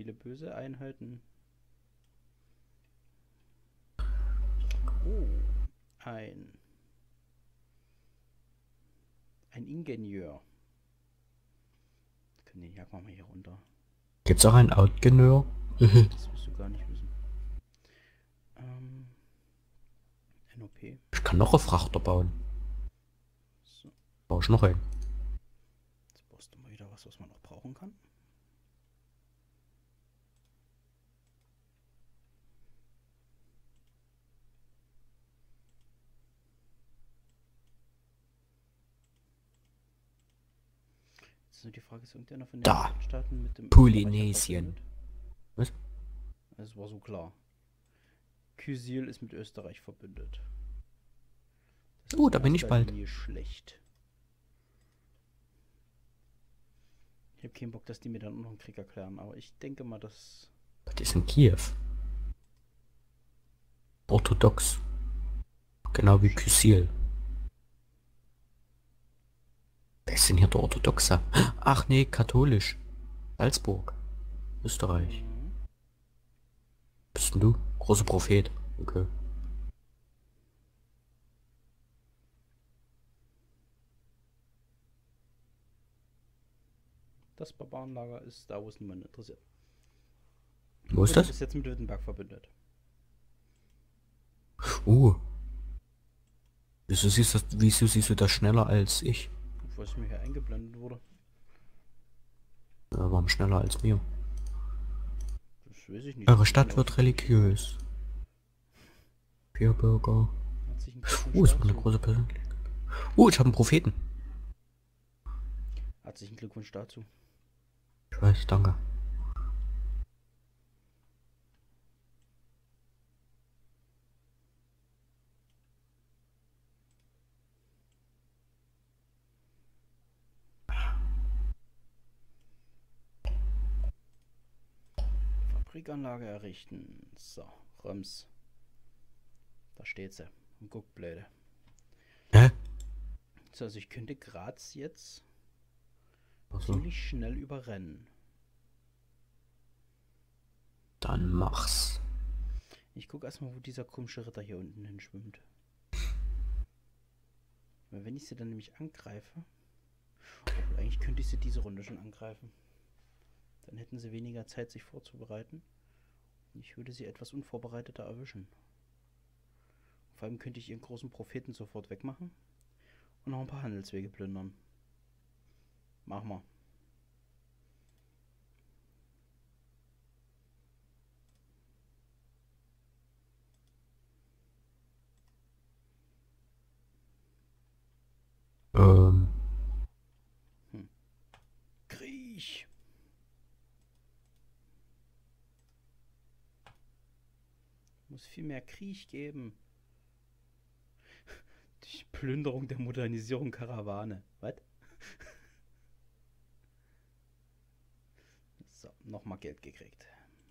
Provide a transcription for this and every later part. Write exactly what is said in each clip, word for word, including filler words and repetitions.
viele böse Einheiten. Oh, ein... Ein Ingenieur. Wir können den Jagen wir mal hier runter. Gibt's auch einen Outgeneur? Das wirst du gar nicht wissen. Ähm, N O P. Ich kann noch einen Frachter bauen. So, Baue ich noch einen. jetzt brauchst du mal wieder was, was man noch brauchen kann. Jetzt ist nur die Frage, ist irgendeiner von den Da. Staaten mit dem Polynesien. Österreicher verbündet? Was? Das war so klar. Kysil ist mit Österreich verbündet. Das Oh, ist da in bin ich erster bald. Linie schlecht. Ich habe keinen Bock, dass die mir dann noch einen Krieg erklären, aber ich denke mal, dass... Das ist in Kiew. Orthodox. Genau wie Kysil. Wer ist denn hier der Orthodoxe? Ach nee, katholisch. Salzburg. Österreich. Mhm. Bist denn du? Großer Prophet. Okay. Das Barbarenlager ist da, wo es niemand interessiert. Wo ist Polen das? ist jetzt mit Wittenberg verbündet. Uh. Wieso siehst du, wieso siehst du das schneller als ich? Bevor es mir hier eingeblendet wurde. Ja, warum schneller als mir? Das weiß ich nicht. Eure Das Stadt sieht wird aus. religiös. Vier Bürger. Herzlichen Glückwunsch Uh, es war eine dazu. große Persönlichkeit. Uh, ich habe einen Propheten. Herzlichen Glückwunsch dazu. Ich weiß, danke. Fabrikanlage errichten. So, Röms. Da steht sie. Und Guckblöde. Hä? So, also ich könnte Graz jetzt Also, ziemlich schnell überrennen. dann mach's. Ich gucke erstmal, wo dieser komische Ritter hier unten hinschwimmt. Weil wenn ich sie dann nämlich angreife... Obwohl, eigentlich könnte ich sie diese Runde schon angreifen. Dann hätten sie weniger Zeit, sich vorzubereiten. Ich würde sie etwas unvorbereiteter erwischen. Vor allem könnte ich ihren großen Propheten sofort wegmachen und noch ein paar Handelswege plündern. Mach mal. Ähm, Hm. Krieg! Muss viel mehr Krieg geben. Die Plünderung der Modernisierung Karawane. Was? So, nochmal Geld gekriegt.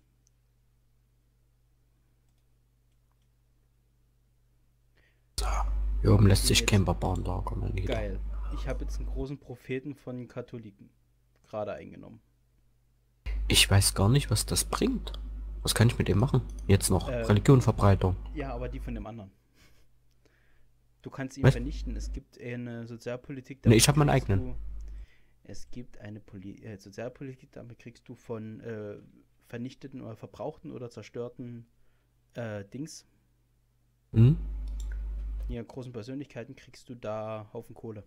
hier oben lässt sich kein Barbarenlager mehr nieder. Geil. Ich habe jetzt einen großen Propheten von Katholiken gerade eingenommen. Ich weiß gar nicht, was das bringt. Was kann ich mit dem machen? Jetzt noch. Äh, Religionverbreitung. Ja, aber die von dem anderen. Du kannst ihn Was? vernichten. Es gibt eine Sozialpolitik, Ne, ich habe meinen kriegst eigenen. du- Es gibt eine Poli äh, Sozialpolitik, damit kriegst du von äh, vernichteten oder verbrauchten oder zerstörten äh, Dings, Hm? hier großen Persönlichkeiten, kriegst du da Haufen Kohle.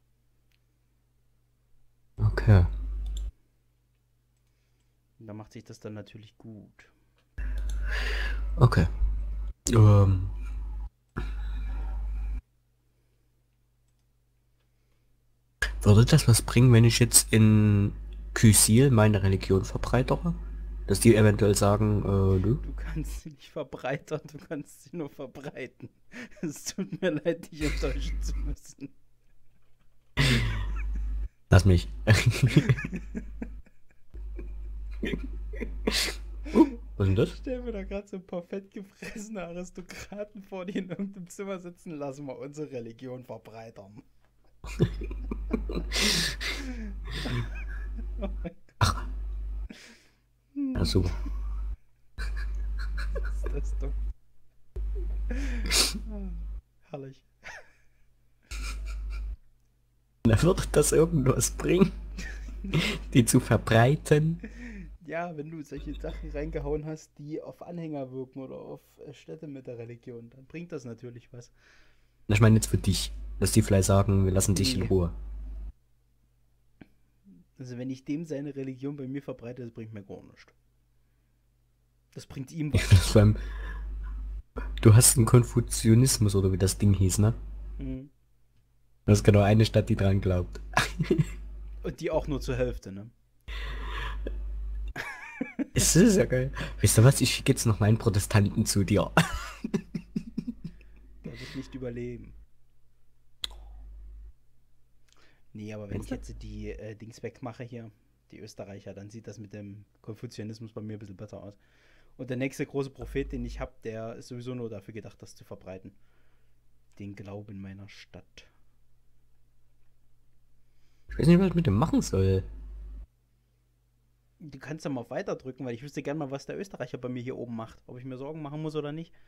Okay. Und da macht sich das dann natürlich gut. Okay. Ähm. Würde das was bringen, wenn ich jetzt in Kysil meine Religion verbreitere? Dass die eventuell sagen, äh, nö. Du kannst sie nicht verbreitern, du kannst sie nur verbreiten. Es tut mir leid, dich enttäuschen zu müssen. Lass mich. uh, was ist denn das? Stell mir da gerade so ein paar fettgefressene Aristokraten vor, die in irgendeinem Zimmer sitzen. Lassen wir unsere Religion verbreitern. Oh mein Gott. Ach. Hm. Ja, super. Ist das dumm. Ah, herrlich. Da würde das irgendwas bringen, die zu verbreiten. Ja, wenn du solche Sachen reingehauen hast, die auf Anhänger wirken oder auf äh, Städte mit der Religion, dann bringt das natürlich was. Ich meine jetzt für dich, dass die vielleicht sagen, wir lassen dich in Nee. Ruhe. Also wenn ich dem seine Religion bei mir verbreite, das bringt mir gar nichts. Das bringt ihm Ja, was. das beim, du hast einen Konfuzianismus oder wie das Ding hieß, ne? Mhm. Das ist genau eine Stadt, die dran glaubt. Und die auch nur zur Hälfte, ne? Es ist ja geil. Weißt du was, ich schicke jetzt noch meinen Protestanten zu dir. Der wird nicht überleben. Nee, aber wenn ich Meinst du? jetzt die äh, Dings wegmache hier, die Österreicher, dann sieht das mit dem Konfuzianismus bei mir ein bisschen besser aus. Und der nächste große Prophet, den ich habe, der ist sowieso nur dafür gedacht, das zu verbreiten. Den Glauben meiner Stadt. Ich weiß nicht, was ich mit dem machen soll. Du kannst ja mal auf Weiter drücken, weil ich wüsste gerne mal, was der Österreicher bei mir hier oben macht. Ob ich mir Sorgen machen muss oder nicht.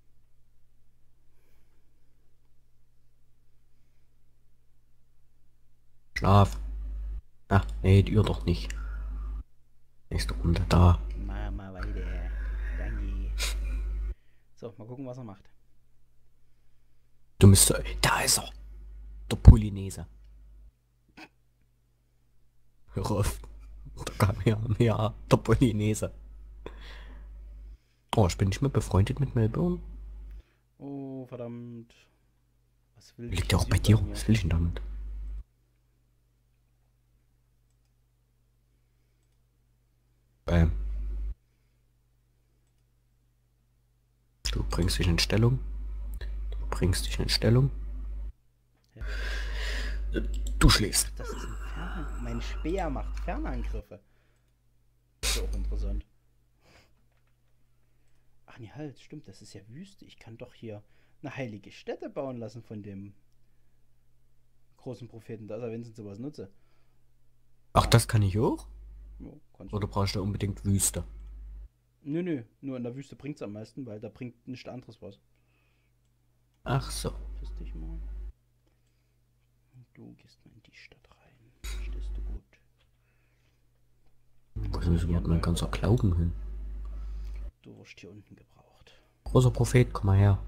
Schlaf. Ach, nee, die Uhr doch nicht. Nächste Runde da. Mach mal weiter. Danke. So, mal gucken, was er macht. Du müsstest... Da ist er. Der Polynese. Hör auf. Da kam her, ja, der Polynese. Oh, ich bin nicht mehr befreundet mit Melbourne. Oh, verdammt. Was will Liegt die ja auch bei Physik dir. mir? Was will ich denn damit? Bam. Du bringst dich in Stellung. Du bringst dich in Stellung. Ja. Du schläfst. Das ist ein Fernangriff. Mein Speer macht Fernangriffe. Ist ja auch interessant. Ach nee, halt, stimmt, das ist ja Wüste. Ich kann doch hier eine heilige Stätte bauen lassen von dem großen Propheten, dass er wenigstens sowas nutze. Ach, das kann ich auch? Ja, kannst Oder du. brauchst du unbedingt Wüste? Nö, nö, nur in der Wüste bringt es am meisten, weil da bringt nichts anderes was. Ach so. Piss dich mal. Und du gehst mal in die Stadt rein. Stehst du gut. Wo ist überhaupt mein ganzer Glauben hin? Du wirst hier unten gebraucht. Großer Prophet, komm mal her.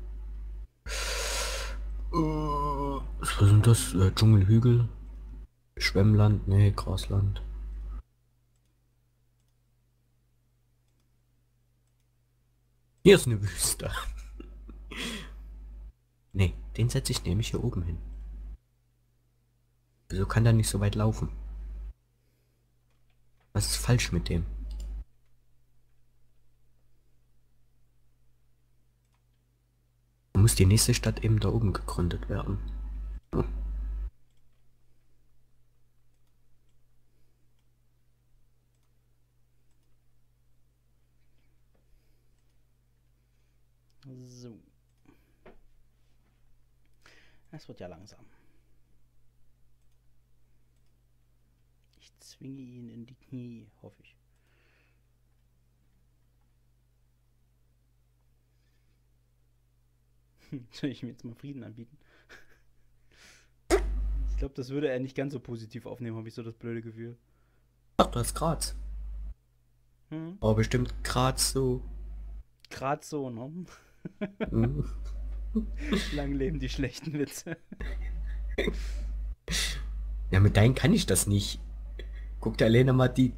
Äh, was ist denn das? Äh, Dschungelhügel? Schwemmland? Nee, Grasland. Hier ist eine Wüste. Nee, den setze ich nämlich hier oben hin. Wieso kann der nicht so weit laufen? Was ist falsch mit dem? Da muss die nächste Stadt eben da oben gegründet werden. Hm. So. Es wird ja langsam. Ich zwinge ihn in die Knie, hoffe ich. Soll ich ihm jetzt mal Frieden anbieten? Ich glaube, das würde er nicht ganz so positiv aufnehmen, habe ich so das blöde Gefühl. Ach, du hast Graz. Hm? Aber bestimmt Graz so. Gerade so, ne? Hm. Lang leben die schlechten Witze. Ja, mit deinen kann ich das nicht. Guck dir alleine mal die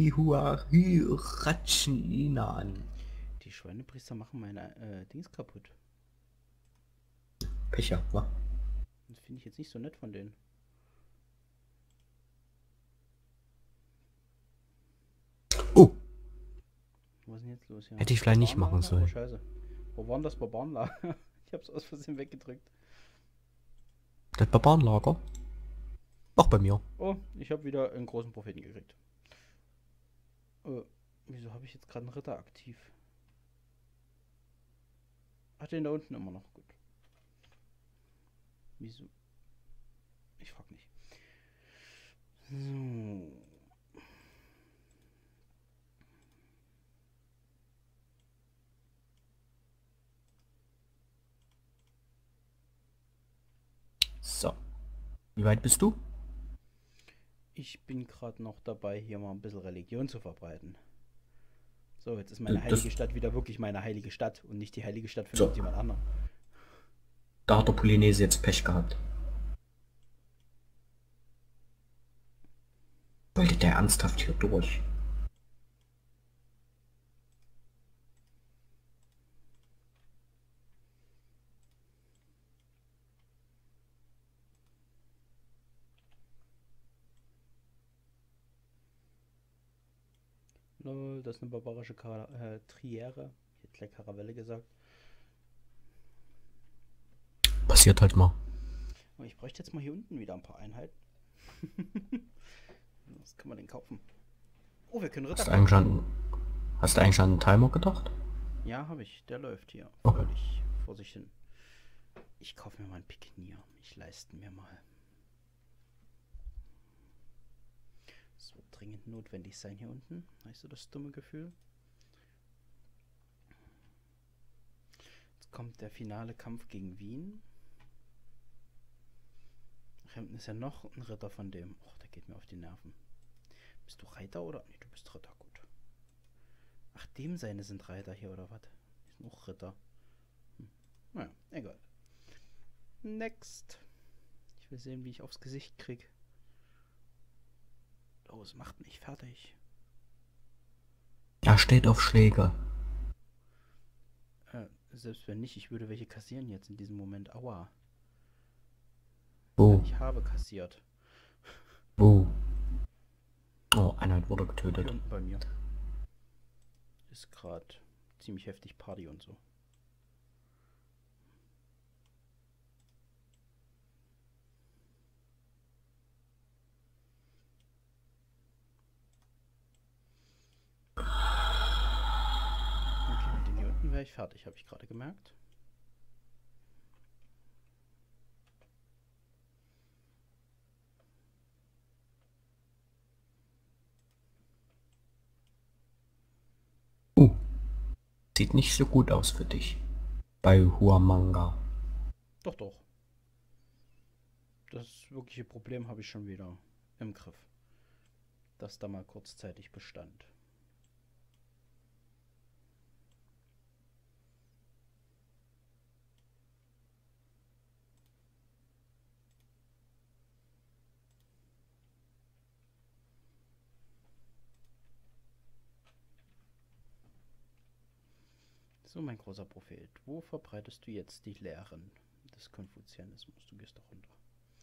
Korihuahuratschina an. Die Schweinepriester machen meine äh, Dings kaputt. Pecher, wa? Das finde ich jetzt nicht so nett von denen. Oh, Was ist denn jetzt los hier? hätte ich vielleicht nicht machen Barbarenlager? Oh, sollen. scheiße. Wo waren das Barbarenlager? Ich hab's aus Versehen weggedrückt. Das Barbarenlager? Auch bei mir. Oh, ich habe wieder einen großen Propheten gekriegt. Äh, wieso habe ich jetzt gerade einen Ritter aktiv? Ach, den da unten immer noch. Gut. Wieso? Ich frag nicht. So. So. Wie weit bist du? Ich bin gerade noch dabei, hier mal ein bisschen Religion zu verbreiten. So, jetzt ist Äh, meine heilige Das, Stadt wieder wirklich meine heilige Stadt und nicht die heilige Stadt von so. irgendjemand anderem. Da hat der Polynese jetzt Pech gehabt. Wollte der ernsthaft hier durch? Lol, das ist eine barbarische Kar äh, Triere. Ich hätte gleich Karavelle gesagt. Passiert halt mal. Aber ich bräuchte jetzt mal hier unten wieder ein paar Einheiten. Was kann man denn kaufen? Oh, wir können Ritter Hast du eigentlich kaufen. an, hast du eigentlich an einen Timer gedacht? Ja, habe ich. Der läuft hier. Oh. Fröhlich vor sich hin. Ich kaufe mir mal einen Pikenier. Ich leiste mir mal. Es wird dringend notwendig sein hier unten. Weißt du das dumme Gefühl? Jetzt kommt der finale Kampf gegen Wien. Ach, hinten ist ja noch ein Ritter von dem. Och, der geht mir auf die Nerven. Bist du Reiter oder? Nee, du bist Ritter, gut. Ach, dem seine sind Reiter hier oder was? Die sind auch Ritter. Hm. Naja, egal. Next. Ich will sehen, wie ich aufs Gesicht krieg. Los, macht mich fertig. Er steht auf Schläge. Äh, selbst wenn nicht, ich würde welche kassieren jetzt in diesem Moment. Aua. Wo? Ich habe kassiert. Wo? Oh, Einheit wurde Hier getötet. unten bei mir. Ist gerade ziemlich heftig Party und so. Okay, mit dem hier unten wäre ich fertig, habe ich gerade gemerkt. Uh, sieht nicht so gut aus für dich. Bei Huamanga. Doch, doch. Das wirkliche Problem habe ich schon wieder im Griff. Das da mal kurzzeitig bestand. So, mein großer Prophet, wo verbreitest du jetzt die Lehren des Konfuzianismus? Du gehst doch runter.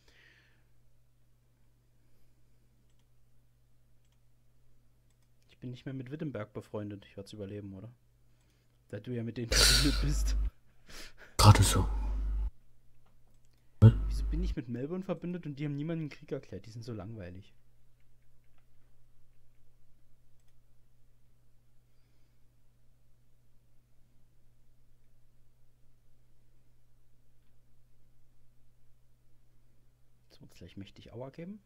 Ich bin nicht mehr mit Wittenberg befreundet. Ich werde es überleben, oder? Da du ja mit denen verbündet bist. Gerade so. Wieso bin ich mit Melbourne verbündet und die haben niemanden Krieg erklärt? Die sind so langweilig. Jetzt wird es gleich mächtig Aua geben.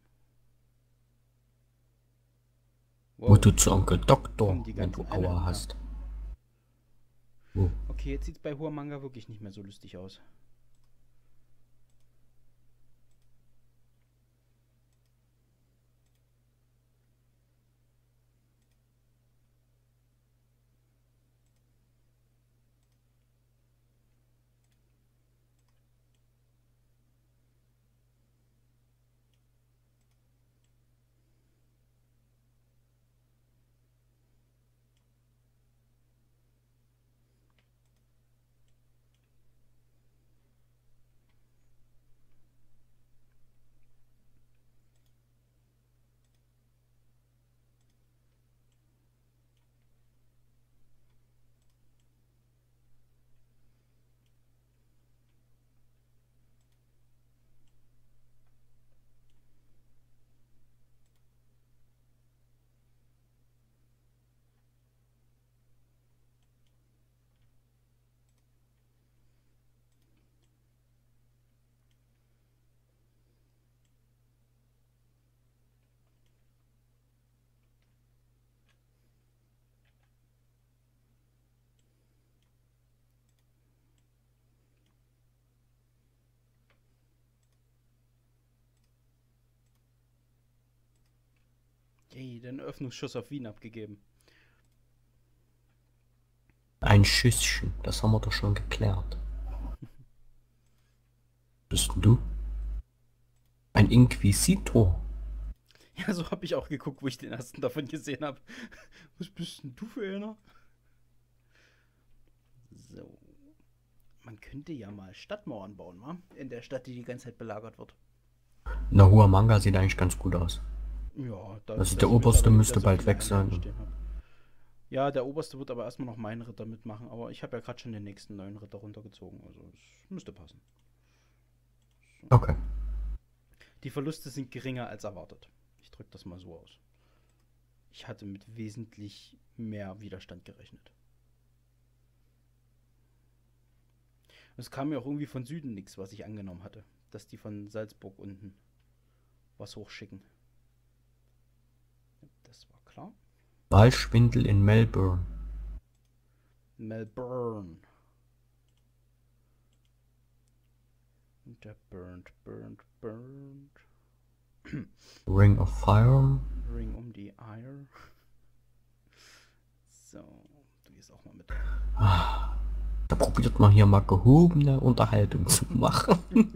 Wo du zu Onkel Doktor, Kommen die wenn du ganzen Einheiten Aua da. hast. Wo? Okay, jetzt sieht es bei Huamanga wirklich nicht mehr so lustig aus. Ey, den Öffnungsschuss auf Wien abgegeben. Ein Schüsschen, das haben wir doch schon geklärt. Bist denn du? Ein Inquisitor. Ja, so habe ich auch geguckt, wo ich den ersten davon gesehen habe. Was bist denn du für einer? So. Man könnte ja mal Stadtmauern bauen, wa? In der Stadt, die die ganze Zeit belagert wird. Na, Huamanga sieht eigentlich ganz gut aus. Ja, da Also der Oberste müsste bald weg sein. Ja, der Oberste wird aber erstmal noch meinen Ritter mitmachen, aber ich habe ja gerade schon den nächsten neuen Ritter runtergezogen, also es müsste passen. So. Okay. Die Verluste sind geringer als erwartet. Ich drücke das mal so aus. Ich hatte mit wesentlich mehr Widerstand gerechnet. Es kam mir auch irgendwie von Süden nichts, was ich angenommen hatte, dass die von Salzburg unten was hochschicken. Das war klar. Wahlschwindel in Melbourne. Melbourne. Und der burnt, burnt, burnt. Ring of Fire. Ring um die Eier. So, du gehst auch mal mit. Da probiert man hier mal gehobene Unterhaltung zu machen.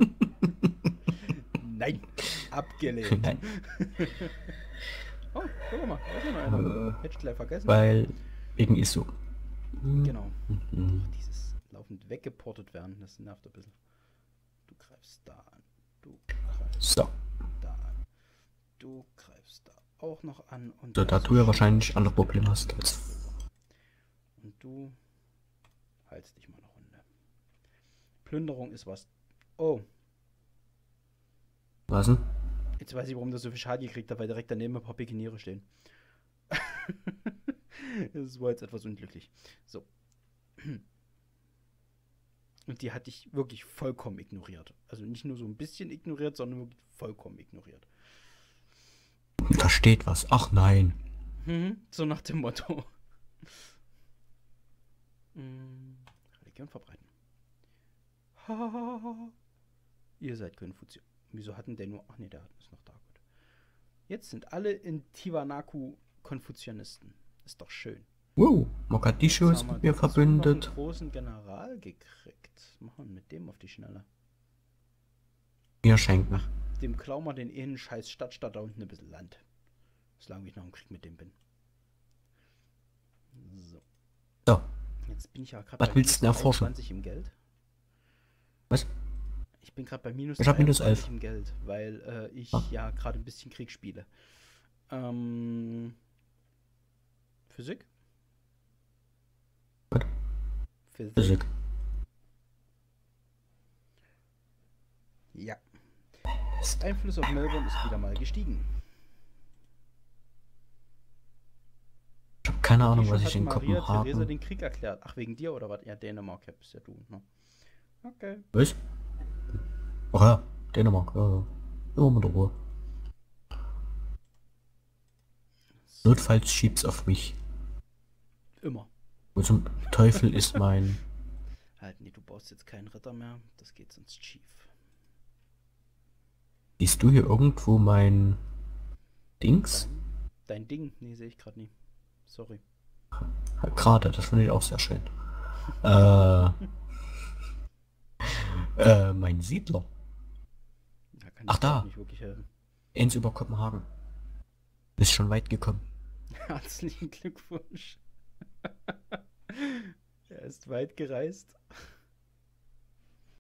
Nein, abgelehnt. Nein. Oh, guck mal, da ist noch einer. Hätte ich gleich vergessen. Weil wegen I S O. Genau. Mhm. Ach, dieses laufend weggeportet werden, das nervt ein bisschen. Du greifst da an. Du greifst So. da an. Du greifst da auch noch an. Und So, da du ja wahrscheinlich andere Probleme hast als. Und du haltst dich mal eine Runde. Plünderung ist was. Oh, Was denn? jetzt weiß ich, warum der so viel Schaden gekriegt hat, weil direkt daneben ein paar Pikiniere stehen. Das war jetzt etwas unglücklich. So. Und die hatte ich wirklich vollkommen ignoriert. Also nicht nur so ein bisschen ignoriert, sondern wirklich vollkommen ignoriert. Da steht was. Ach nein. Mhm, so nach dem Motto. Mm, Religion verbreiten. Ha, ihr seid Konfuzier. Wieso hatten der nur... Ach nee, der ist noch da. Gut. Jetzt sind alle in Tiwanaku Konfuzianisten. Ist doch schön. Wow, Mogadischu ist mit mir verbündet. Einen großen General gekriegt. Machen wir mit dem auf die Schnelle. Mir schenken. Dem klauen wir den innen scheiß Stadtstadt da unten ein bisschen Land. Solange ich noch im Krieg mit dem bin. So. So. Jetzt bin ich ja gerade Was bei willst du denn erforschen? dreiundzwanzig im Geld. Was? Ich bin gerade bei minus Ich hab minus dreiundzwanzig elf. im Geld, weil äh, ich Ah. ja gerade ein bisschen Krieg spiele. Ähm, Physik? Gut. Physik. Physik. Ja. Einfluss auf Melbourne ist wieder mal gestiegen. Ich habe keine Ahnung, Wie was schon ich in hat Maria Theresa Kopenhagen... den Krieg erklärt. Ach, wegen dir oder was? Ja, Dänemark, ja, bist ja du. Ne? Okay. Was? Ach ja, Dänemark, ja, ja. Immer mit der Ruhe. Notfalls schieb's auf mich. Immer. Wo zum Teufel ist mein... Halt, nee, du baust jetzt keinen Ritter mehr. Das geht sonst schief. Siehst du hier irgendwo mein... Dings? Dein, dein Ding? Nee, sehe ich gerade nie. Sorry. Gerade, das finde ich auch sehr schön. äh... äh, mein Siedler. Da kann Ach, ich dir da. auch nicht wirklich helfen. Eins über Kopenhagen. Ist schon weit gekommen. Herzlichen Glückwunsch. Er ist weit gereist.